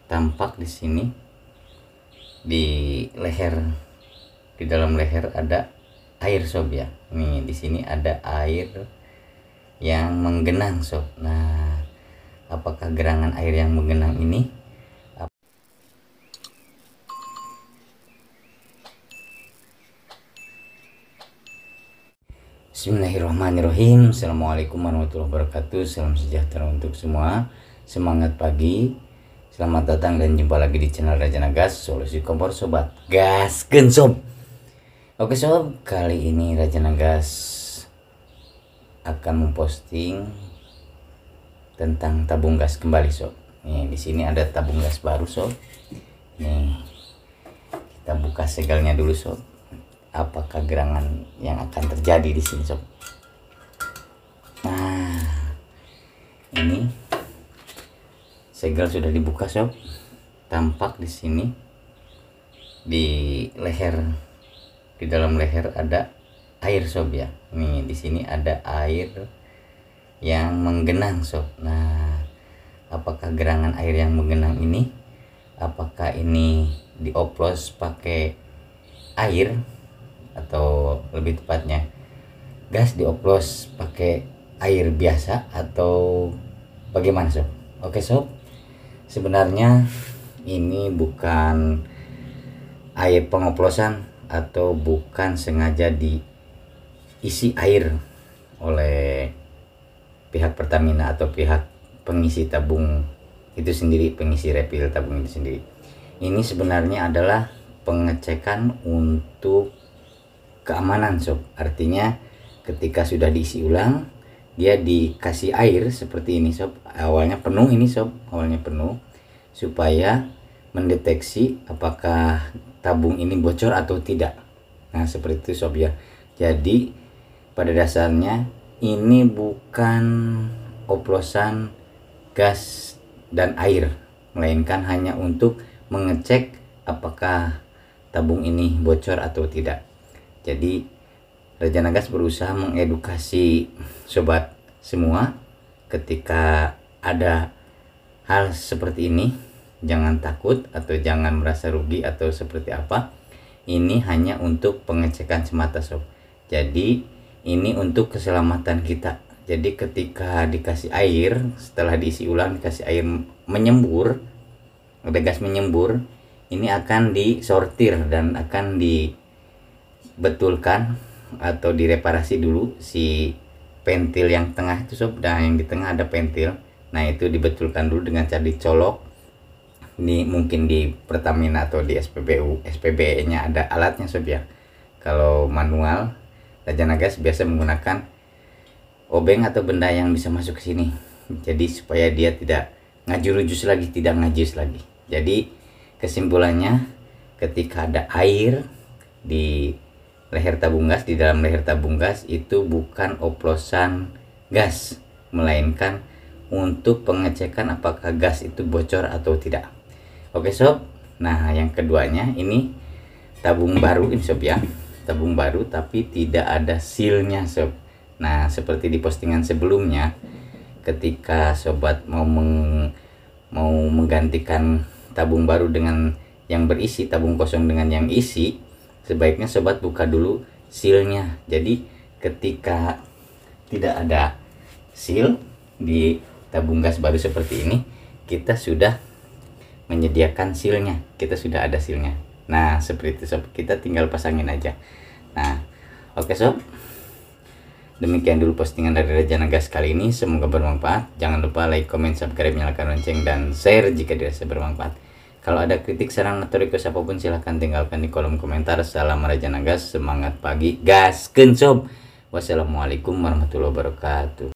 tampak di sini di leher, di dalam leher ada air sob ya. Nih di sini ada air yang menggenang sob. Nah, apakah gerangan air yang menggenang ini Bismillahirrahmanirrahim. Assalamualaikum warahmatullahi wabarakatuh. Salam sejahtera untuk semua. Semangat pagi. Selamat datang dan jumpa lagi di channel Raja Nagas, solusi kompor sobat gaskeun sob. Oke sob, kali ini Raja Nagas akan memposting tentang tabung gas kembali sob. Nih di sini ada tabung gas baru sob. Nih kita buka segelnya dulu sob. Apakah gerangan yang akan terjadi di sini sob? Nah, ini segel sudah dibuka sob. Tampak di sini di leher, di dalam leher ada air sob ya. Nih di sini ada air yang menggenang sob. Nah, apakah gerangan air yang menggenang ini, apakah ini dioplos pakai air, atau lebih tepatnya gas dioplos pakai air biasa, atau bagaimana sob? Oke sob, sebenarnya ini bukan air pengoplosan atau bukan sengaja diisi air oleh pihak Pertamina atau pihak pengisi tabung itu sendiri, pengisi refill tabung itu sendiri. Ini sebenarnya adalah pengecekan untuk keamanan sob. Artinya ketika sudah diisi ulang, dia dikasih air seperti ini sob. Awalnya penuh ini sob, awalnya penuh, supaya mendeteksi apakah tabung ini bocor atau tidak. Nah seperti itu sob ya. Jadi pada dasarnya ini bukan oplosan gas dan air, melainkan hanya untuk mengecek apakah tabung ini bocor atau tidak. Jadi Raja Nagas berusaha mengedukasi sobat semua, ketika ada hal seperti ini jangan takut atau jangan merasa rugi atau seperti apa. Ini hanya untuk pengecekan semata sob. Jadi ini untuk keselamatan kita. Jadi ketika dikasih air, setelah diisi ulang dikasih air menyembur, ada gas menyembur, ini akan disortir dan akan dibetulkan atau direparasi dulu si pentil yang tengah itu sob. Dan yang di tengah ada pentil, nah itu dibetulkan dulu dengan cara dicolok. Ini mungkin di Pertamina atau di SPBU, SPBE nya ada alatnya sob ya. Kalau manual, Raja Nagas biasa menggunakan obeng atau benda yang bisa masuk ke sini, jadi supaya dia tidak ngajurujus lagi, tidak ngajis lagi. Jadi kesimpulannya, ketika ada air di leher tabung gas, di dalam leher tabung gas, itu bukan oplosan gas, melainkan untuk pengecekan apakah gas itu bocor atau tidak. Oke sob. Nah yang keduanya, ini tabung baru ini sob ya, tabung baru tapi tidak ada sealnya sob. Nah seperti di postingan sebelumnya, ketika sobat mau menggantikan tabung baru dengan yang berisi, tabung kosong dengan yang isi, sebaiknya sobat buka dulu sealnya. Jadi ketika tidak ada seal di tabung gas baru seperti ini, kita sudah menyediakan sealnya, kita sudah ada sealnya. Nah seperti itu sob, kita tinggal pasangin aja. Nah oke sob, demikian dulu postingan dari Raja Nagas kali ini. Semoga bermanfaat. Jangan lupa like, comment, subscribe, nyalakan lonceng, dan share jika dirasa bermanfaat. Kalau ada kritik, saran, atau request apapun silahkan tinggalkan di kolom komentar. Salam Raja Nagas, semangat pagi, gaskeun sob. Wassalamualaikum warahmatullahi wabarakatuh.